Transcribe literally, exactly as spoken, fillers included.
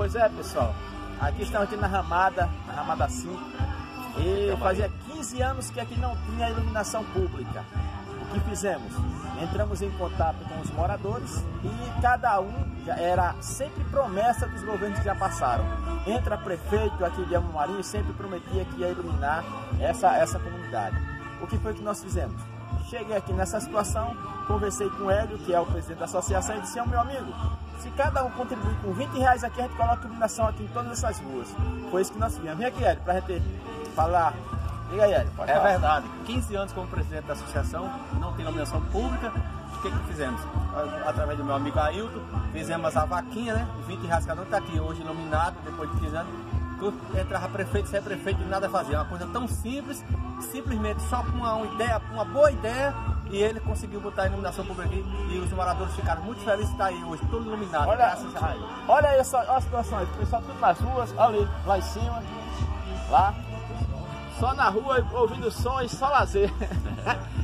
Pois é, pessoal, aqui estamos aqui na Ramada, na Ramada cinco, e fazia quinze anos que aqui não tinha iluminação pública. O que fizemos? Entramos em contato com os moradores e cada um já era sempre promessa dos governos que já passaram. Entra prefeito aqui de Amumarim e sempre prometia que ia iluminar essa, essa comunidade. O que foi que nós fizemos? Cheguei aqui nessa situação, conversei com o Hélio, que é o presidente da associação, e disse: meu amigo, se cada um contribuir com vinte reais aqui, a gente coloca iluminação aqui em todas essas ruas. Foi isso que nós fizemos. Vem aqui, Hélio, para a gente falar. Diga aí, Hélio, pode É falar. verdade, quinze anos como presidente da associação, não tem iluminação pública. O que que fizemos? Através do meu amigo Ailton, fizemos a vaquinha, né? vinte reais cada um, está aqui hoje iluminado, depois de quinze anos. Entrava prefeito, saia prefeito e nada fazia. Uma coisa tão simples, simplesmente só com uma, uma ideia, uma boa ideia, e ele conseguiu botar a iluminação pública aqui e os moradores ficaram muito felizes de estar aí hoje, tudo iluminado, Olha, graças a ele. Olha aí essa, olha a situação aí, o pessoal tudo nas ruas, ali, lá em cima, lá, só na rua ouvindo som e só lazer.